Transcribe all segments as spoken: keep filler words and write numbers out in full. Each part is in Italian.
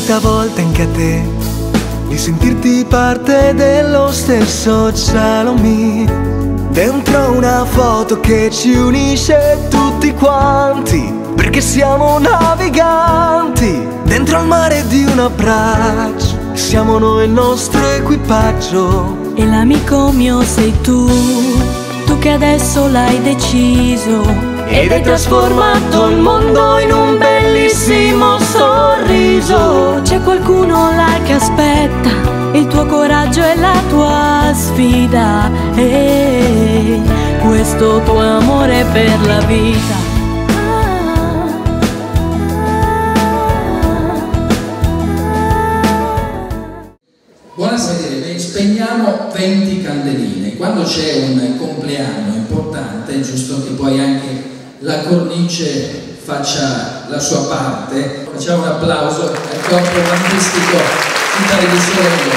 questa volta anche a te di sentirti parte dello stesso cielo mi dentro una foto che ci unisce tutti quanti, perché siamo naviganti dentro al mare di un abbraccio. Siamo noi il nostro equipaggio e l'amico mio sei tu, tu che adesso l'hai deciso ed hai trasformato il mondo in un bellissimo sorriso. C'è qualcuno là che aspetta il tuo coraggio e la tua sfida e questo tuo amore per la vita. Buonasera, spegniamo venti candeline. Quando c'è un compleanno importante è giusto che poi anche la cornice faccia la sua parte. Facciamo un applauso al corpo bandistico di televisione.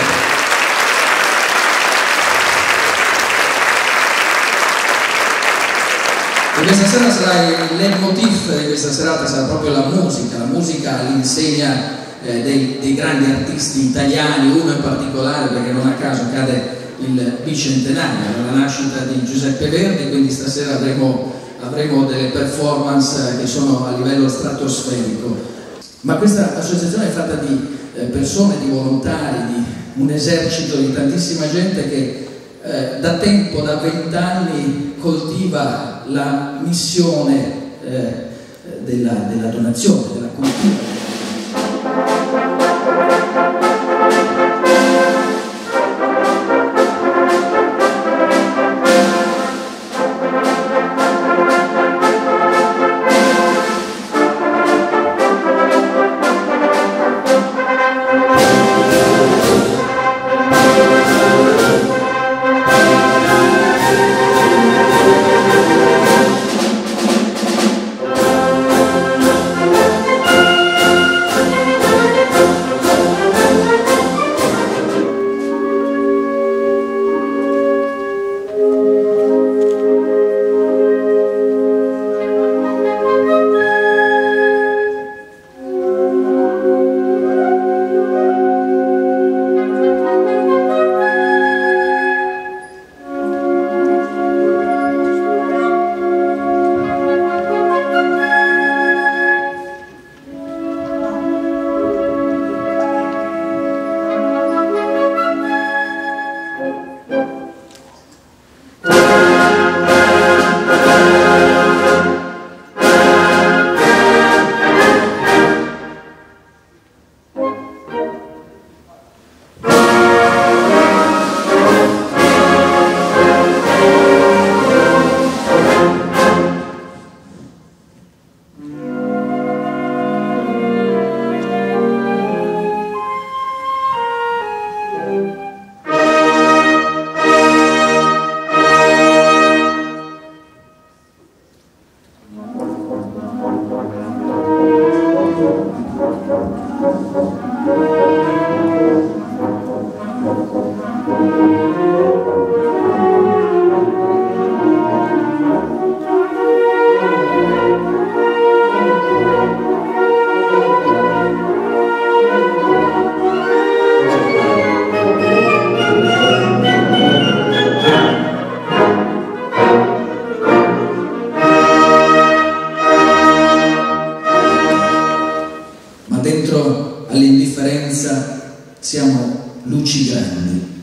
E questa sera sarà il leitmotiv di questa serata, sarà proprio la musica, la musica all'insegna eh, dei, dei grandi artisti italiani, uno in particolare perché non a caso cade il bicentenario, la nascita di Giuseppe Verdi, quindi stasera avremo, avremo delle performance che sono a livello stratosferico. Ma questa associazione è fatta di eh, persone, di volontari, di un esercito di tantissima gente che eh, da tempo, da vent'anni, coltiva la missione eh, della, della donazione, della cultura. All'indifferenza siamo luci grandi.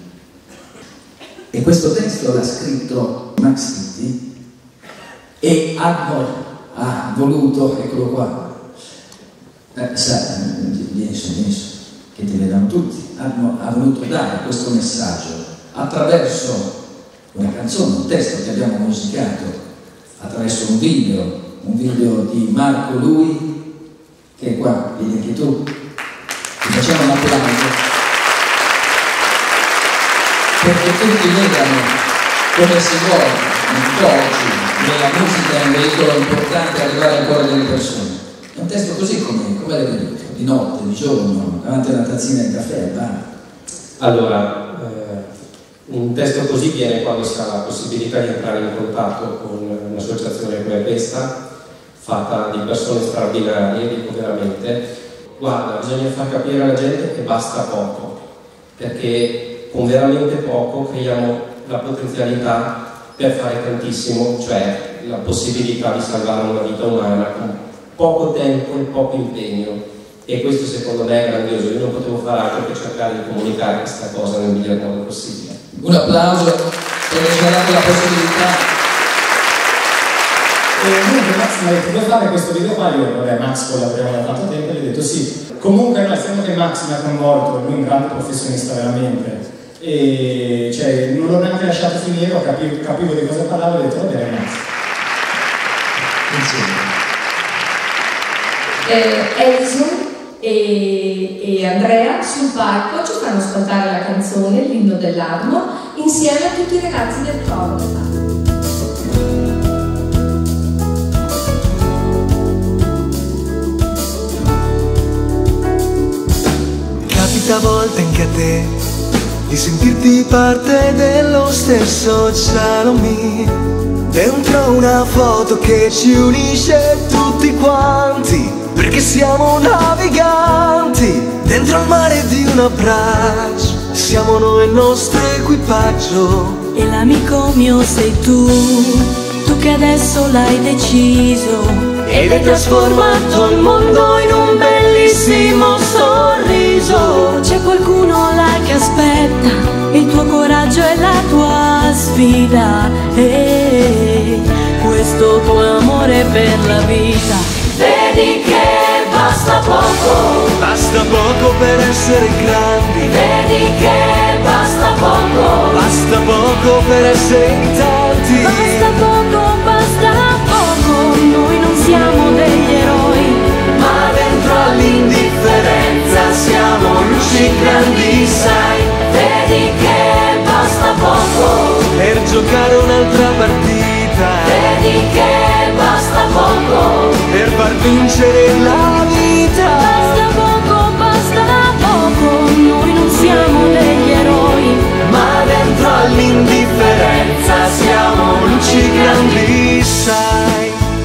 E questo testo l'ha scritto Max Nitti e Admor ha voluto, eccolo qua, eh, sa, vieni su, vieni su, che ti vedano tutti. Admor ha voluto dare questo messaggio attraverso una canzone, un testo che abbiamo musicato, attraverso un video, un video di Marco Lui, che è qua, vedi anche tu. Facciamo un applauso perché tutti vedano come si vuole oggi nella musica è un veicolo importante arrivare al cuore delle persone. È un testo così come, come l'hai veduto? Di notte, di giorno, davanti a una tazzina di caffè al bar? Allora, eh, un testo così viene quando si ha la possibilità di entrare in contatto con un'associazione come questa, fatta di persone straordinarie, dico veramente. guarda, bisogna far capire alla gente che basta poco, perché con veramente poco creiamo la potenzialità per fare tantissimo, cioè la possibilità di salvare una vita umana con poco tempo e poco impegno, e questo secondo me è grandioso. Io non potevo fare altro che cercare di comunicare questa cosa nel miglior modo possibile. Un applauso perché ci ha dato la possibilità. E comunque Max mi ha detto: vuoi fare questo video qua? Io, vabbè, Max collaboriamo da tanto tempo, e gli ho detto sì. Comunque no, essendo che Max mi ha coinvolto, lui è un grande professionista veramente, e cioè non l'ho neanche lasciato finire, capivo, capivo di cosa parlavo, e ho detto va bene Max. Eh, Edison e, e Andrea sul palco ci fanno ascoltare la canzone, l'inno dell'Armo, insieme a tutti i ragazzi del coro. Capita a volte anche a te di sentirti parte dello stesso cielo mi dentro una foto che ci unisce tutti quanti, perché siamo naviganti dentro al mare di un abbraccio. Siamo noi il nostro equipaggio e l'amico mio sei tu, tu che adesso l'hai deciso ed hai trasformato il mondo in un bellissimo sorriso. C'è qualcuno là che aspetta il tuo coraggio e la tua sfida, e questo tuo amore per la vita. Vedi che basta poco, basta poco per essere grandi. Vedi che basta poco, basta poco per essere in tanti. Basta poco, basta poco, noi non siamo degli eroi, ma dentro all'indifferenza siamo luci grandi, sai. Vedi che basta poco per giocare un'altra partita. Vedi che basta poco per far vincere la vita. Basta poco, basta poco, noi non siamo degli eroi, ma dentro all'indifferenza siamo luci grandi, sai.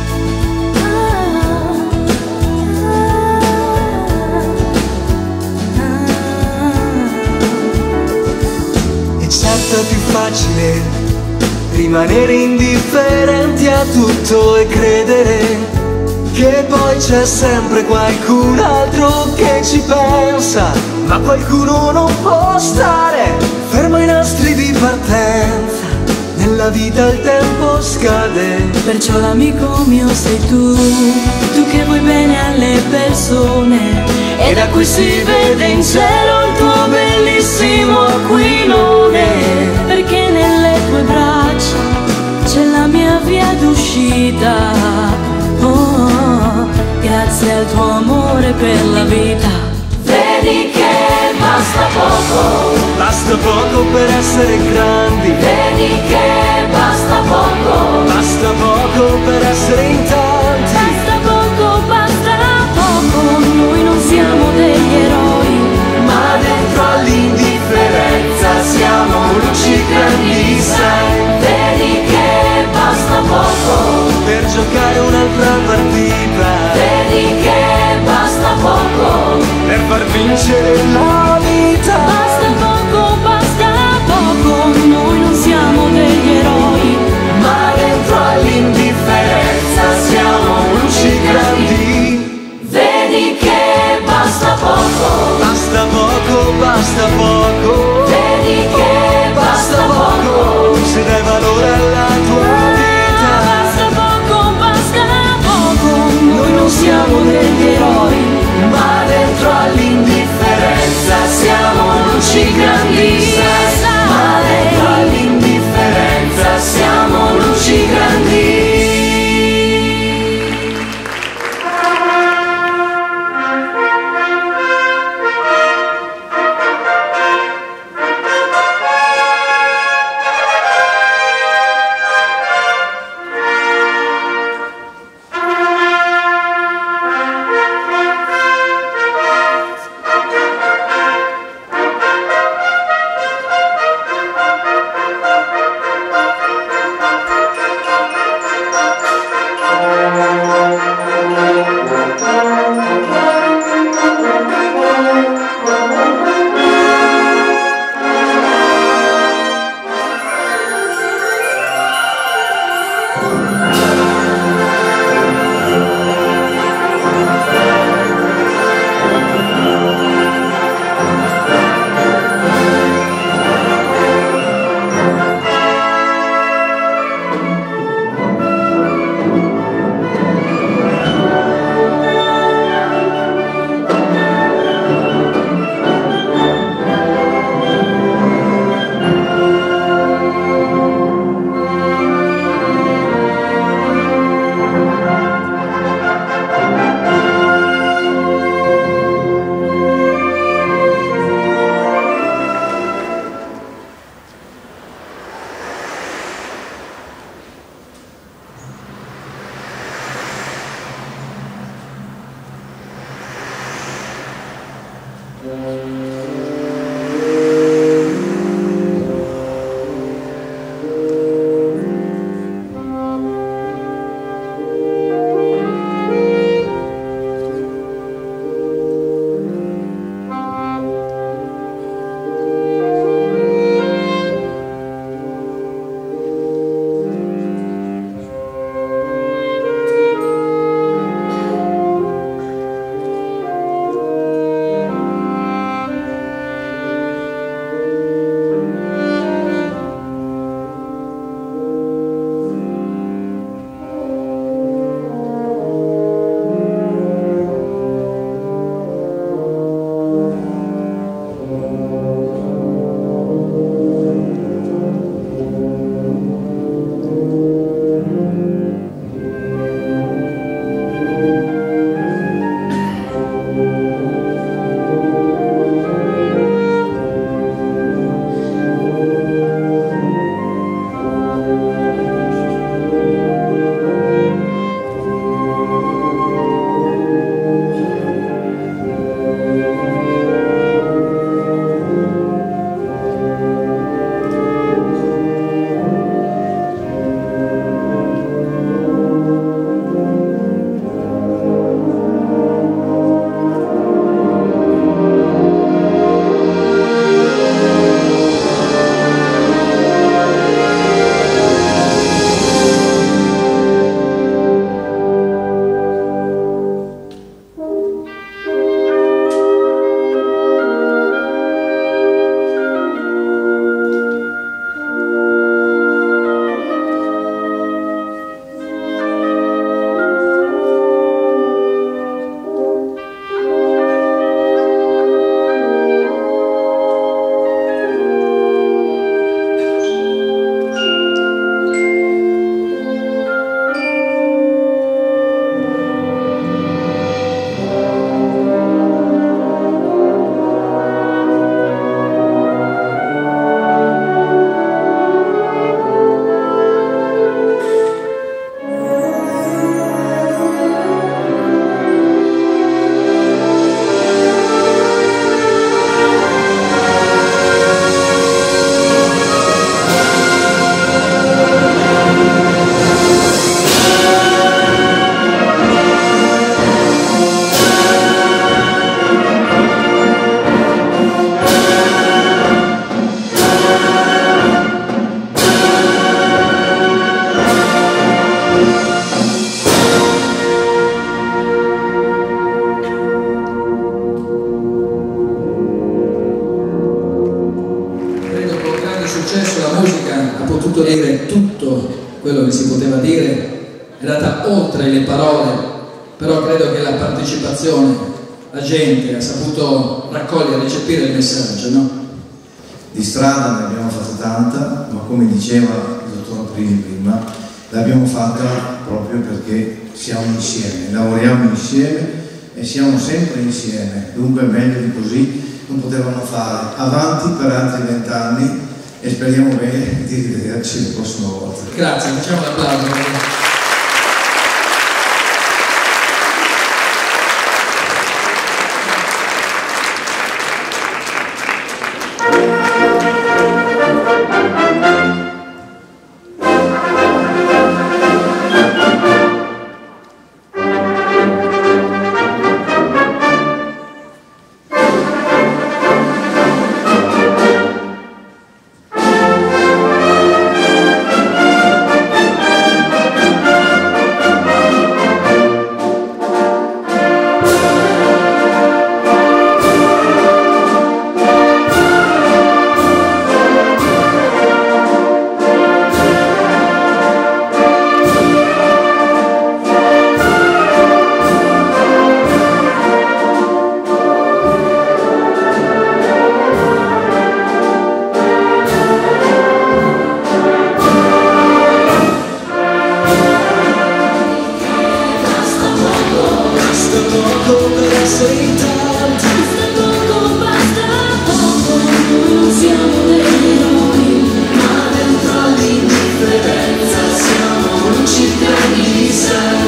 È certo più facile rimanere indifferenti a tutto e credere che poi c'è sempre qualcun altro che ci pensa, ma qualcuno non può stare fermo ai nastri di partenza. Nella vita il tempo scade, perciò l'amico mio sei tu, tu che vuoi bene alle persone, e da cui si vede in cielo il tuo bellissimo aquilone, perché nelle tue braccia c'è la mia via d'uscita. Oh, grazie al tuo amore per la vita. Vedi che basta poco, basta poco per essere grandi. Vedi che basta poco, basta poco per essere in tanti. Basta poco, basta poco, noi non siamo degli eroi, ma dentro all'indifferenza siamo luci grandi, sai. Vedi che basta poco per giocare un'altra partita. Vedi che basta poco per far vincere la vita. Basta poco, basta poco, noi non siamo degli eroi, ma dentro all'indifferenza siamo luci grandi. Vedi che basta poco, basta poco, basta poco. Vedi che basta poco, se dai valore alla tua vita. Basta poco, basta poco, noi non siamo degli eroi, ma dentro all'indifferenza siamo luci grandi, ma dentro all'indifferenza siamo luci grandi. potuto dire tutto quello che si poteva dire, è andata oltre le parole, però credo che la partecipazione, la gente ha saputo raccogliere e recepire il messaggio, no? Di strada ne abbiamo fatta tanta, ma come diceva il dottor Prini prima, l'abbiamo fatta proprio perché siamo insieme, lavoriamo insieme e siamo sempre insieme, dunque meglio di così non potevano fare. Avanti per altri vent'anni e speriamo bene di rivederci la prossima volta. Grazie, facciamo l'applauso.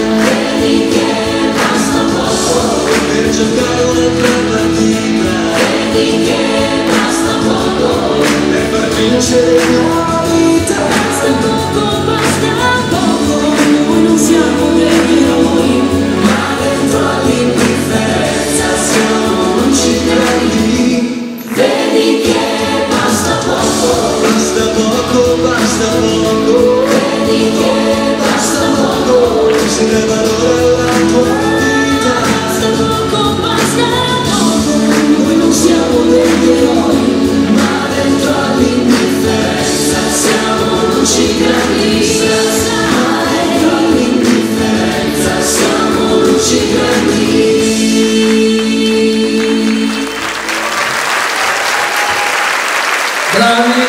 Per giocare un'altra partita dai valore alla tua vita. Noi non siamo degli eroi, ma dentro all'indifferenza siamo luci grandi. Ma dentro all'indifferenza siamo luci grandi. Bravi!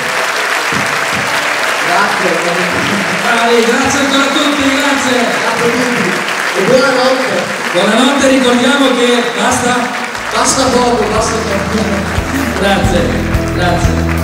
Grazie, Bravi, grazie ancora a tutti, grazie! e buonanotte. Buonanotte, ricordiamo che basta. Basta poco, basta poco. Grazie, grazie.